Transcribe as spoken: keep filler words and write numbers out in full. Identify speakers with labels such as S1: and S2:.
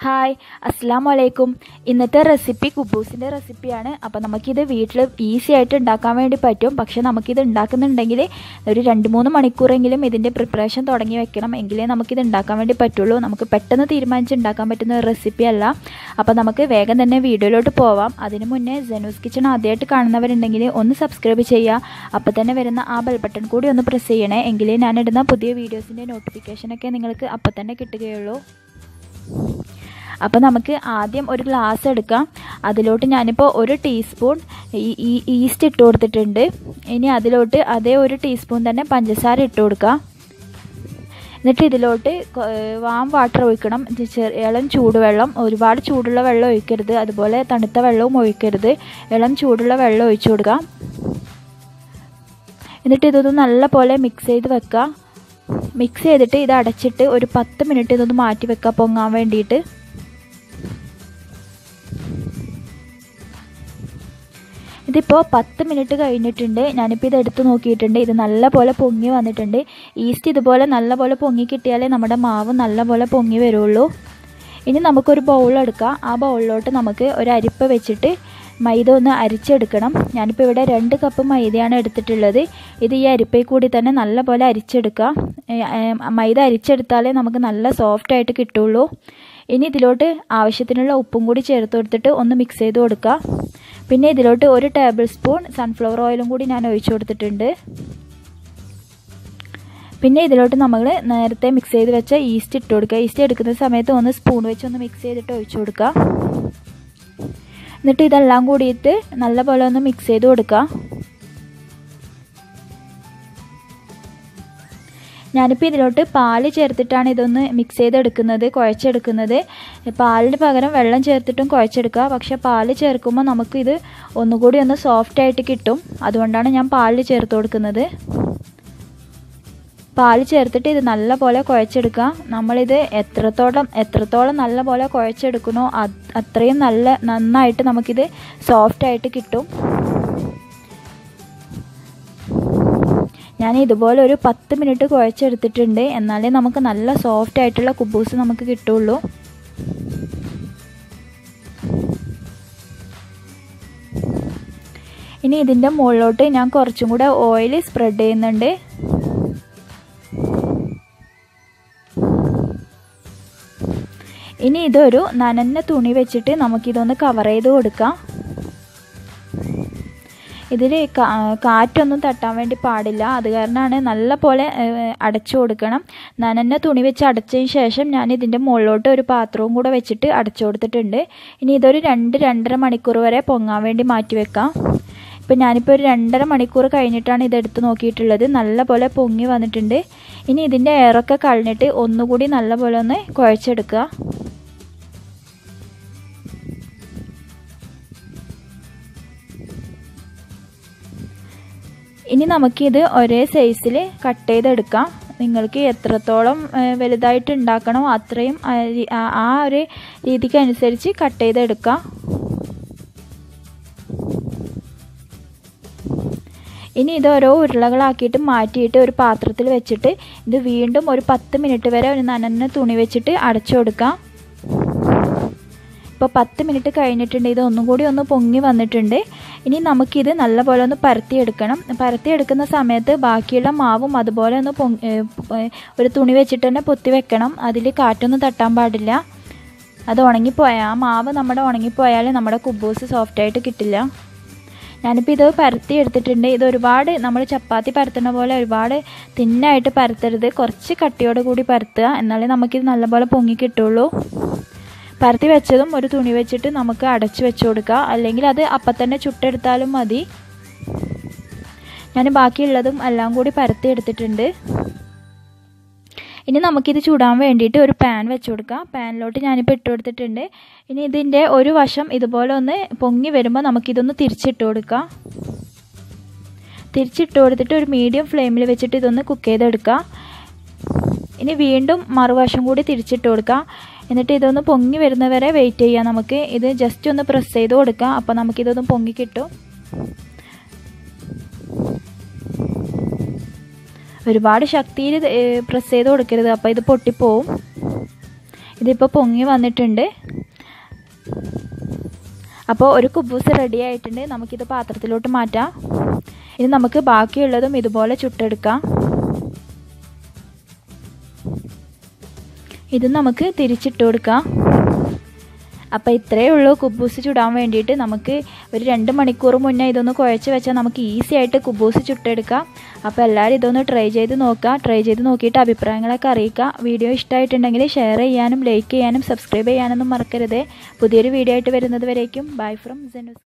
S1: Hi അസ്സലാമു അലൈക്കും. ഇന്നത്തെ റെസിപ്പി കുബൂസിൻ്റെ റെസിപ്പിയാണ്. അപ്പോൾ നമുക്കിത് വീട്ടിൽ ഈസി ആയിട്ട് ഉണ്ടാക്കാൻ വേണ്ടി പറ്റും. പക്ഷേ നമുക്കിത് ഉണ്ടാക്കുന്നുണ്ടെങ്കിൽ ഒരു രണ്ട് മൂന്ന് മണിക്കൂറെങ്കിലും ഇതിൻ്റെ പ്രിപ്പറേഷൻ തുടങ്ങി വെക്കണം, എങ്കിലേ നമുക്കിത് ഉണ്ടാക്കാൻ വേണ്ടി പറ്റുള്ളൂ. നമുക്ക് പെട്ടെന്ന് തീരുമാനിച്ച് ഉണ്ടാക്കാൻ പറ്റുന്ന ഒരു റെസിപ്പി അല്ല. അപ്പോൾ നമുക്ക് വേഗം തന്നെ വീഡിയോയിലോട്ട് പോവാം. അതിന് മുന്നേ ജനൂസ് കിച്ചൺ ആദ്യമായിട്ട് കാണുന്നവരുണ്ടെങ്കിൽ ഒന്ന് സബ്സ്ക്രൈബ് ചെയ്യുക. അപ്പോൾ തന്നെ വരുന്ന ആ ബെൽ ബട്ടൺ കൂടി ഒന്ന് പ്രസ് ചെയ്യണേ, എങ്കിലേ ഞാനിടുന്ന പുതിയ വീഡിയോസിൻ്റെ നോട്ടിഫിക്കേഷനൊക്കെ നിങ്ങൾക്ക് അപ്പോൾ തന്നെ കിട്ടുകയുള്ളൂ. അപ്പോൾ നമുക്ക് ആദ്യം ഒരു ഗ്ലാസ് എടുക്കാം. അതിലോട്ട് ഞാനിപ്പോൾ ഒരു ടീസ്പൂൺ ഈ ഈസ്റ്റ് ഇട്ട് കൊടുത്തിട്ടുണ്ട്. ഇനി അതിലോട്ട് അതേ ഒരു ടീസ്പൂൺ തന്നെ പഞ്ചസാര ഇട്ട് കൊടുക്കാം. എന്നിട്ട് ഇതിലോട്ട് വാം വാട്ടർ ഒഴിക്കണം. ഇളം ചൂടുവെള്ളം, ഒരുപാട് ചൂടുള്ള വെള്ളം ഒഴിക്കരുത്, അതുപോലെ തണുത്ത വെള്ളവും ഒഴിക്കരുത്. ഇളം ചൂടുള്ള വെള്ളം ഒഴിച്ചു കൊടുക്കാം. എന്നിട്ട് ഇതൊന്ന് നല്ല പോലെ മിക്സ് ചെയ്ത് വെക്കുക. മിക്സ് ചെയ്തിട്ട് ഇത് അടച്ചിട്ട് ഒരു പത്ത് മിനിറ്റ് ഇതൊന്ന് മാറ്റി വെക്കുക പൊങ്ങാൻ വേണ്ടിയിട്ട്. ഇതിപ്പോൾ പത്ത് മിനിറ്റ് കഴിഞ്ഞിട്ടുണ്ട്. ഞാനിപ്പോൾ ഇത് എടുത്ത് നോക്കിയിട്ടുണ്ട്. ഇത് നല്ല പോലെ പൊങ്ങി വന്നിട്ടുണ്ട്. ഈസ്റ്റ് ഇതുപോലെ നല്ല പോലെ പൊങ്ങി കിട്ടിയാലേ നമ്മുടെ മാവ് നല്ല പോലെ പൊങ്ങി വരുള്ളൂ. ഇനി നമുക്കൊരു ബൗൾ എടുക്കാം. ആ ബൗളിലോട്ട് നമുക്ക് ഒരു അരിപ്പ വെച്ചിട്ട് മൈദ ഒന്ന് അരിച്ചെടുക്കണം. ഞാനിപ്പോൾ ഇവിടെ രണ്ട് കപ്പ് മൈദയാണ് എടുത്തിട്ടുള്ളത്. ഇത് ഈ അരിപ്പയിൽ കൂടി തന്നെ നല്ല പോലെ അരിച്ചെടുക്കാം. മൈദ അരിച്ചെടുത്താലേ നമുക്ക് നല്ല സോഫ്റ്റായിട്ട് കിട്ടുള്ളൂ. ഇനി ഇതിലോട്ട് ആവശ്യത്തിനുള്ള ഉപ്പും കൂടി ചേർത്ത് കൊടുത്തിട്ട് ഒന്ന് മിക്സ് ചെയ്ത് കൊടുക്കുക. പിന്നെ ഇതിലോട്ട് ഒരു ടേബിൾ സ്പൂൺ സൺഫ്ലവർ ഓയിലും കൂടി ഞാൻ ഒഴിച്ചു കൊടുത്തിട്ടുണ്ട്. പിന്നെ ഇതിലോട്ട് നമ്മൾ നേരത്തെ മിക്സ് ചെയ്ത് വെച്ച ഈസ്റ്റ് ഇട്ട് കൊടുക്കുക. ഈസ്റ്റ് എടുക്കുന്ന സമയത്ത് ഒന്ന് സ്പൂൺ വെച്ച് ഒന്ന് മിക്സ് ചെയ്തിട്ട് ഒഴിച്ചു കൊടുക്കുക. എന്നിട്ട് ഇതെല്ലാം കൂടിയിട്ട് നല്ലപോലെ ഒന്ന് മിക്സ് ചെയ്ത് കൊടുക്കുക. ഞാനിപ്പോൾ ഇതിലോട്ട് പാല് ചേർത്തിട്ടാണ് ഇതൊന്ന് മിക്സ് ചെയ്തെടുക്കുന്നത്, കുഴച്ചെടുക്കുന്നത്. പാലിന് പകരം വെള്ളം ചേർത്തിട്ടും കുഴച്ചെടുക്കുക. പക്ഷേ പാല് ചേർക്കുമ്പോൾ നമുക്കിത് ഒന്നുകൂടി ഒന്ന് സോഫ്റ്റായിട്ട് കിട്ടും. അതുകൊണ്ടാണ് ഞാൻ പാല് ചേർത്ത് കൊടുക്കുന്നത്. പാല് ചേർത്തിട്ട് ഇത് നല്ല പോലെ കുഴച്ചെടുക്കുക. നമ്മളിത് എത്രത്തോളം എത്രത്തോളം നല്ല പോലെ കുഴച്ചെടുക്കണോ അത്രയും നല്ല നന്നായിട്ട് നമുക്കിത് സോഫ്റ്റായിട്ട് കിട്ടും. ഞാൻ ഇതുപോലെ ഒരു പത്ത് മിനിറ്റ് കുഴച്ചെടുത്തിട്ടുണ്ട്. എന്നാലേ നമുക്ക് നല്ല സോഫ്റ്റ് ആയിട്ടുള്ള കുബൂസ് നമുക്ക് കിട്ടുള്ളൂ. ഇനി ഇതിൻ്റെ മുകളിലോട്ട് ഞാൻ കുറച്ചും കൂടെ ഓയിൽ സ്പ്രെഡ് ചെയ്യുന്നുണ്ട്. ഇനി ഇതൊരു നനഞ്ഞ തുണി വെച്ചിട്ട് നമുക്കിതൊന്ന് കവർ ചെയ്ത് കൊടുക്കാം. ഇതിൽ കാറ്റൊന്നും തട്ടാൻ വേണ്ടി പാടില്ല. അത് കാരണമാണ് നല്ല പോലെ അടച്ചു കൊടുക്കണം. നനഞ്ഞ തുണി വെച്ച് അടച്ചതിന് ശേഷം ഞാൻ ഇതിൻ്റെ മുകളിലോട്ട് ഒരു പാത്രവും കൂടെ വെച്ചിട്ട് അടച്ചു കൊടുത്തിട്ടുണ്ട്. ഇനി ഇതൊരു രണ്ട് രണ്ടര മണിക്കൂർ വരെ പൊങ്ങാൻ വേണ്ടി മാറ്റി വെക്കാം. ഇപ്പം ഞാനിപ്പോൾ ഒരു രണ്ടര മണിക്കൂർ കഴിഞ്ഞിട്ടാണ് ഇതെടുത്ത് നോക്കിയിട്ടുള്ളത്. നല്ല പോലെ പൊങ്ങി വന്നിട്ടുണ്ട്. ഇനി ഇതിൻ്റെ എയറൊക്കെ കളഞ്ഞിട്ട് ഒന്നുകൂടി നല്ല പോലെ ഒന്ന് കുഴച്ചെടുക്കുക. ഇനി നമുക്കിത് ഒരേ സൈസിൽ കട്ട് ചെയ്തെടുക്കാം. നിങ്ങൾക്ക് എത്രത്തോളം വലുതായിട്ട് ഉണ്ടാക്കണോ അത്രയും ആ ഒരു രീതിക്ക് അനുസരിച്ച് കട്ട് ചെയ്തെടുക്കാം. ഇനി ഇത് ഓരോ ഉരുളകളാക്കിയിട്ട് മാറ്റിയിട്ട് ഒരു പാത്രത്തിൽ വെച്ചിട്ട് ഇത് വീണ്ടും ഒരു പത്ത് മിനിറ്റ് വരെ ഒരു നനഞ്ഞ തുണി വെച്ചിട്ട് അടച്ചു കൊടുക്കാം. ഇപ്പോൾ പത്ത് മിനിറ്റ് കഴിഞ്ഞിട്ടുണ്ട്. ഇത് ഒന്നും കൂടി ഒന്ന് പൊങ്ങി വന്നിട്ടുണ്ട്. ഇനി നമുക്കിത് നല്ലപോലെ ഒന്ന് പരത്തിയെടുക്കണം. പരത്തിയെടുക്കുന്ന സമയത്ത് ബാക്കിയുള്ള മാവും അതുപോലെ ഒന്ന് പൊങ്ങി ഒരു തുണി വെച്ചിട്ട് തന്നെ പൊത്തി വെക്കണം. അതിൽ കാറ്റൊന്നും തട്ടാൻ പാടില്ല. അത് ഉണങ്ങിപ്പോയാൽ ആ മാവ് നമ്മുടെ ഉണങ്ങിപ്പോയാൽ നമ്മുടെ കുബൂസ് സോഫ്റ്റായിട്ട് കിട്ടില്ല. ഞാനിപ്പോൾ ഇത് പരത്തി എടുത്തിട്ടുണ്ട്. ഇത് ഒരുപാട് നമ്മൾ ചപ്പാത്തി പരത്തുന്ന പോലെ ഒരുപാട് തിന്നായിട്ട് പരത്തരുത്, കുറച്ച് കട്ടിയോട് കൂടി പരത്തുക. എന്നാലേ നമുക്കിത് നല്ലപോലെ പൊങ്ങി കിട്ടുള്ളൂ. പരത്തി വെച്ചതും ഒരു തുണി വെച്ചിട്ട് നമുക്ക് അടച്ച് വെച്ച് കൊടുക്കുക. അല്ലെങ്കിൽ അത് അപ്പം തന്നെ ചുട്ടെടുത്താലും മതി. ഞാൻ ബാക്കിയുള്ളതും എല്ലാം കൂടി പരത്തി എടുത്തിട്ടുണ്ട്. ഇനി നമുക്കിത് ചൂടാൻ വേണ്ടിയിട്ട് ഒരു പാൻ വെച്ച് കൊടുക്കാം. പാനിലോട്ട് ഞാനിപ്പോൾ ഇട്ട് കൊടുത്തിട്ടുണ്ട്. ഇനി ഇതിൻ്റെ ഒരു വശം ഇതുപോലെ ഒന്ന് പൊങ്ങി വരുമ്പോൾ നമുക്കിതൊന്ന് തിരിച്ചിട്ട് കൊടുക്കാം. തിരിച്ചിട്ട് കൊടുത്തിട്ട് ഒരു മീഡിയം ഫ്ലെയിമിൽ വെച്ചിട്ട് ഇതൊന്ന് കുക്ക് ചെയ്തെടുക്കാം. ഇനി വീണ്ടും മറുവശം കൂടി തിരിച്ചിട്ട് കൊടുക്കാം. എന്നിട്ട് ഇതൊന്ന് പൊങ്ങി വരുന്നവരെ വെയിറ്റ് ചെയ്യാം. നമുക്ക് ഇത് ജസ്റ്റ് ഒന്ന് പ്രസ് ചെയ്ത് കൊടുക്കാം. അപ്പോൾ നമുക്കിതൊന്ന് പൊങ്ങി കിട്ടും. ഒരുപാട് ശക്തിയിൽ പ്രസ് ചെയ്ത് കൊടുക്കരുത്, അപ്പോൾ ഇത് പൊട്ടിപ്പോവും. ഇതിപ്പോൾ പൊങ്ങി വന്നിട്ടുണ്ട്. അപ്പോൾ ഒരു കുബൂസ് റെഡി ആയിട്ടുണ്ട്. നമുക്കിത് പാത്രത്തിലോട്ട് മാറ്റാം. ഇനി നമുക്ക് ബാക്കിയുള്ളതും ഇതുപോലെ ചുട്ടെടുക്കാം. ഇത് നമുക്ക് തിരിച്ചിട്ട് കൊടുക്കാം. അപ്പോൾ ഇത്രയേ ഉള്ളൂ കുബൂസ് ചുടാൻ വേണ്ടിയിട്ട്. നമുക്ക് ഒരു രണ്ട് മണിക്കൂർ മുന്നേ ഇതൊന്ന് കുഴച്ച് വെച്ചാൽ നമുക്ക് ഈസി ആയിട്ട് കുബൂസ് ചുട്ടെടുക്കാം. അപ്പോൾ എല്ലാവരും ഇതൊന്ന് ട്രൈ ചെയ്ത് നോക്കുക. ട്രൈ ചെയ്ത് നോക്കിയിട്ട് അഭിപ്രായങ്ങളൊക്കെ അറിയിക്കുക. വീഡിയോ ഇഷ്ടമായിട്ടുണ്ടെങ്കിൽ ഷെയർ ചെയ്യാനും ലൈക്ക് ചെയ്യാനും സബ്സ്ക്രൈബ് ചെയ്യാനൊന്നും മറക്കരുത്. പുതിയൊരു വീഡിയോ ആയിട്ട് വരുന്നത് വരേക്കും ബൈ ഫ്രം സെനൂസ്.